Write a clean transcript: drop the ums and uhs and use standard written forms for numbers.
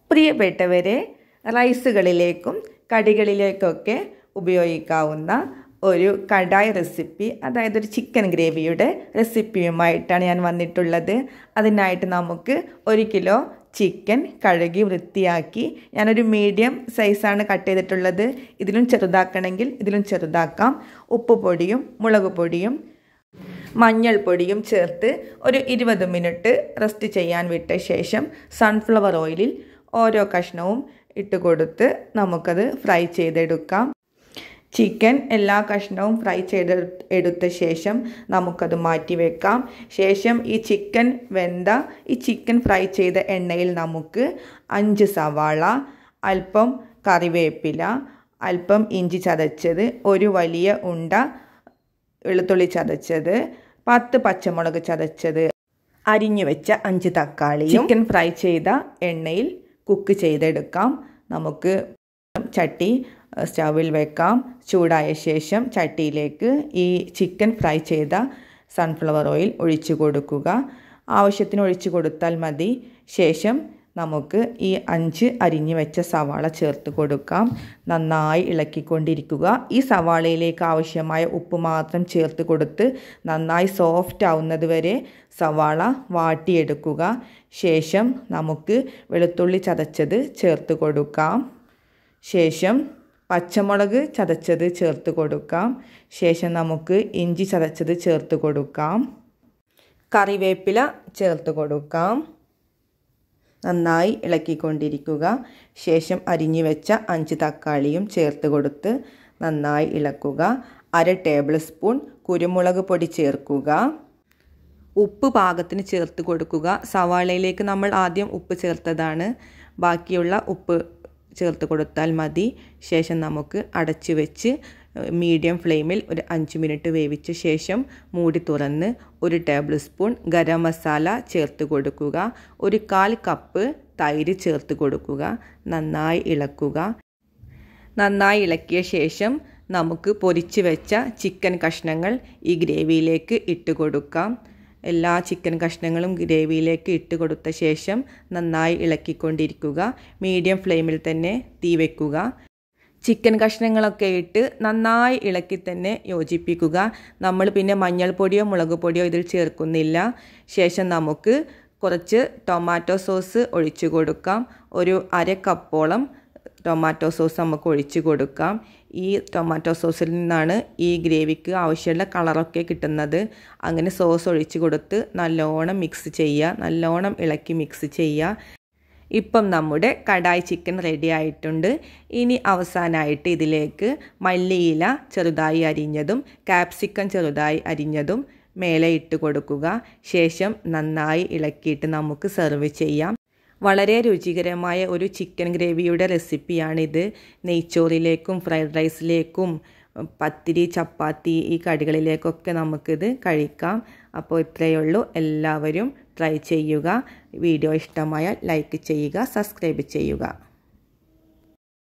പ്രിയപ്പെട്ടവരെ, റൈസുകളിലേക്കും കടികളിലേക്കൊക്കെ ഉപയോഗിക്കാവുന്ന ഒരു കടായി റെസിപ്പി, അതായത് ഒരു ചിക്കൻ ഗ്രേവിയുടെ റെസിപ്പിയുമായിട്ടാണ് ഞാൻ വന്നിട്ടുള്ളത്. അതിനായിട്ട് നമുക്ക് 1 കിലോ ചിക്കൻ കഴുകി വൃത്തിയാക്കി, ഞാനൊരു മീഡിയം സൈസാണ് കട്ട് ചെയ്തിട്ടുള്ളത്. ഇതിലും ചെറുതാക്കണമെങ്കിൽ ഇതിലും ചെറുതാക്കാം. ഉപ്പ് പൊടിയും മുളക് പൊടിയും മഞ്ഞൾപ്പൊടിയും ചേർത്ത് ഒരു 20 മിനിറ്റ് റെസ്റ്റ് ചെയ്യാൻ വിട്ട ശേഷം സൺഫ്ലവർ ഓയിലിൽ ഓരോ കഷ്ണവും ഇട്ട് കൊടുത്ത് നമുക്കത് ഫ്രൈ ചെയ്തെടുക്കാം. ചിക്കൻ എല്ലാ കഷ്ണവും ഫ്രൈ ചെയ്തെടുത്ത ശേഷം നമുക്കത് മാറ്റി വെക്കാം. ശേഷം ഈ ചിക്കൻ ഫ്രൈ ചെയ്ത എണ്ണയിൽ നമുക്ക് 5 സവാള, അല്പം കറിവേപ്പില, അല്പം ഇഞ്ചി ചതച്ചത്, ഒരു വലിയ ഉണ്ട വെളുത്തുള്ളി ചതച്ചത്, 10 പച്ചമുളക് ചതച്ചത്, അരിഞ്ഞു വെച്ച 5 തക്കാളി, ചിക്കൻ ഫ്രൈ ചെയ്ത എണ്ണയിൽ കുക്ക് ചെയ്തെടുക്കാം. നമുക്ക് ചട്ടി സ്റ്റൗവിൽ വെക്കാം. ചൂടായ ശേഷം ചട്ടിയിലേക്ക് ഈ ചിക്കൻ ഫ്രൈ ചെയ്ത സൺഫ്ലവർ ഓയിൽ ഒഴിച്ചു കൊടുക്കുക. ആവശ്യത്തിന് ഒഴിച്ചു കൊടുത്താൽ മതി. ശേഷം നമുക്ക് ഈ 5 അരിഞ്ഞു വെച്ച സവാള ചേർത്ത് കൊടുക്കാം. നന്നായി ഇളക്കിക്കൊണ്ടിരിക്കുക. ഈ സവാളയിലേക്ക് ആവശ്യമായ ഉപ്പ് മാത്രം ചേർത്ത് കൊടുത്ത് നന്നായി സോഫ്റ്റ് ആവുന്നത് വരെ സവാള വാട്ടിയെടുക്കുക. ശേഷം നമുക്ക് വെളുത്തുള്ളി ചതച്ചത് ചേർത്ത് കൊടുക്കാം. ശേഷം പച്ചമുളക് ചതച്ചത് ചേർത്ത് കൊടുക്കാം. ശേഷം നമുക്ക് ഇഞ്ചി ചതച്ചത് ചേർത്ത് കൊടുക്കാം. കറിവേപ്പില ചേർത്ത് കൊടുക്കാം. നന്നായി ഇളക്കിക്കൊണ്ടിരിക്കുക. ശേഷം അരിഞ്ഞു വെച്ച 5 തക്കാളിയും ചേർത്ത് കൊടുത്ത് നന്നായി ഇളക്കുക. 1/2 ടേബിൾ സ്പൂൺ കുരുമുളക് പൊടി ചേർക്കുക. ഉപ്പ് പാകത്തിന് ചേർത്ത് കൊടുക്കുക. സവാളയിലേക്ക് നമ്മൾ ആദ്യം ഉപ്പ് ചേർത്തതാണ്. ബാക്കിയുള്ള ഉപ്പ് ചേർത്ത് കൊടുത്താൽ മതി. ശേഷം നമുക്ക് അടച്ചു വെച്ച് മീഡിയം ഫ്ലെയിമിൽ ഒരു 5 മിനിറ്റ് വേവിച്ച ശേഷം മൂടി തുറന്ന് 1 ടേബിൾ സ്പൂൺ ഗരം മസാല ചേർത്ത് കൊടുക്കുക. 1/4 കപ്പ് തൈര് ചേർത്ത് കൊടുക്കുക. നന്നായി ഇളക്കുക. നന്നായി ഇളക്കിയ ശേഷം നമുക്ക് പൊരിച്ച് വെച്ച ചിക്കൻ കഷ്ണങ്ങൾ ഈ ഗ്രേവിയിലേക്ക് ഇട്ട് കൊടുക്കാം. എല്ലാ ചിക്കൻ കഷ്ണങ്ങളും ഗ്രേവിയിലേക്ക് ഇട്ട് കൊടുത്ത ശേഷം നന്നായി ഇളക്കിക്കൊണ്ടിരിക്കുക. മീഡിയം ഫ്ലെയിമിൽ തന്നെ തീ വയ്ക്കുക. ചിക്കൻ കഷ്ണങ്ങളൊക്കെ ഇട്ട് നന്നായി ഇളക്കി തന്നെ യോജിപ്പിക്കുക. നമ്മൾ പിന്നെ മഞ്ഞൾപ്പൊടിയോ മുളക് പൊടിയോ ഇതിൽ ചേർക്കുന്നില്ല. ശേഷം നമുക്ക് കുറച്ച് ടൊമാറ്റോ സോസ് ഒഴിച്ചു കൊടുക്കാം. ഒരു 1/2 കപ്പോളം ടൊമാറ്റോ സോസ് നമുക്ക് ഒഴിച്ചു കൊടുക്കാം. ഈ ടൊമാറ്റോ സോസിൽ നിന്നാണ് ഈ ഗ്രേവിക്ക് ആവശ്യമുള്ള കളറൊക്കെ കിട്ടുന്നത്. അങ്ങനെ സോസ് ഒഴിച്ച് കൊടുത്ത് നല്ലോണം മിക്സ് ചെയ്യുക. നല്ലോണം ഇളക്കി മിക്സ് ചെയ്യുക. ഇപ്പം നമ്മുടെ കടായി ചിക്കൻ റെഡി ആയിട്ടുണ്ട്. ഇനി അവസാനമായിട്ട് ഇതിലേക്ക് മല്ലിയില ചെറുതായി അരിഞ്ഞതും കാപ്സിക്കം ചെറുതായി അരിഞ്ഞതും മേലെ ഇട്ട് കൊടുക്കുക. ശേഷം നന്നായി ഇളക്കിയിട്ട് നമുക്ക് സെർവ് ചെയ്യാം. വളരെ രുചികരമായ ഒരു ചിക്കൻ ഗ്രേവിയുടെ റെസിപ്പിയാണിത്. നെയ്ച്ചോറിലേക്കും ഫ്രൈഡ് റൈസിലേക്കും പത്തിരി, ചപ്പാത്തി ഈ കടികളിലേക്കൊക്കെ നമുക്കിത് കഴിക്കാം. അപ്പോൾ ഇത്രയേ ഉള്ളൂ. എല്ലാവരും ട്രൈ ചെയ്യുക. വീഡിയോ ഇഷ്ടമായാൽ ലൈക്ക് ചെയ്യുക, സബ്സ്ക്രൈബ് ചെയ്യുക.